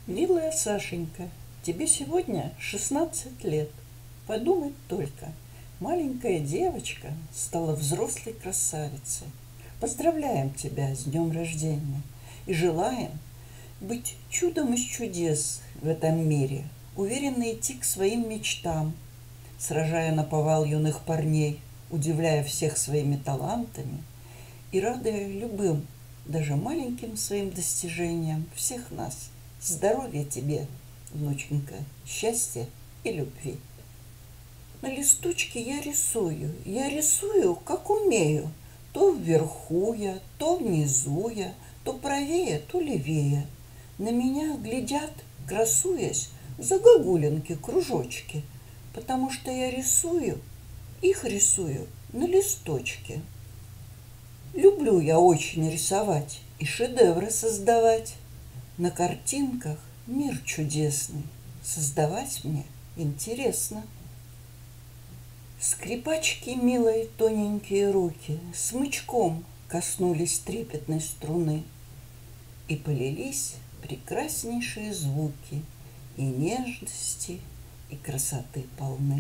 Милая Сашенька, тебе сегодня 16 лет. Подумать только, маленькая девочка стала взрослой красавицей. Поздравляем тебя с днем рождения и желаем быть чудом из чудес в этом мире, уверенно идти к своим мечтам, сражая наповал юных парней, удивляя всех своими талантами и радуя любым, даже маленьким своим достижениям всех нас. Здоровья тебе, внученька, счастья и любви. На листочке я рисую, как умею. То вверху я, то внизу я, то правее, то левее. На меня глядят, красуясь, загогулинки, кружочки, потому что я их рисую на листочке. Люблю я очень рисовать и шедевры создавать. На картинках мир чудесный, создавать мне интересно. Скрипачки милые тоненькие руки смычком коснулись трепетной струны, и полились прекраснейшие звуки, и нежности, и красоты полны.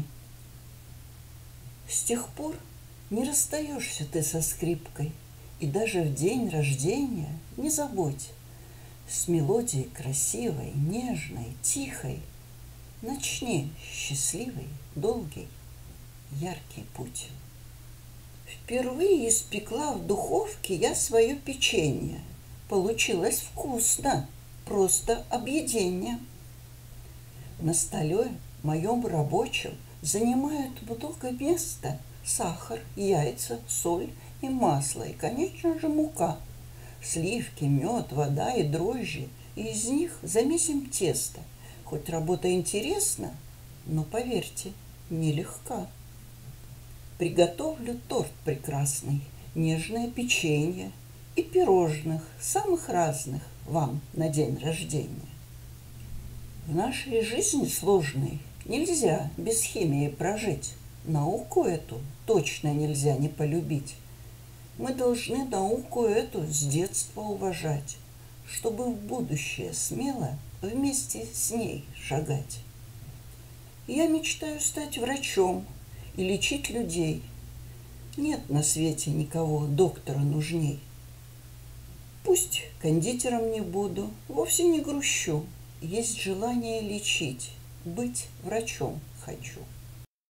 С тех пор не расстаешься ты со скрипкой, и даже в день рождения не забудь, с мелодией красивой, нежной, тихой начни счастливый, долгий, яркий путь. Впервые испекла в духовке я свое печенье. Получилось вкусно, просто объедение. На столе моем рабочем занимают много места сахар, яйца, соль и масло, и, конечно же, мука. Сливки, мед, вода и дрожжи, и из них замесим тесто. Хоть работа интересна, но, поверьте, нелегка. Приготовлю торт прекрасный, нежное печенье и пирожных, самых разных, вам на день рождения. В нашей жизни сложной нельзя без химии прожить. Науку эту точно нельзя не полюбить. Мы должны науку эту с детства уважать, чтобы в будущее смело вместе с ней шагать. Я мечтаю стать врачом и лечить людей. Нет на свете никого доктора нужней. Пусть кондитером не буду, вовсе не грущу. Есть желание лечить, быть врачом хочу.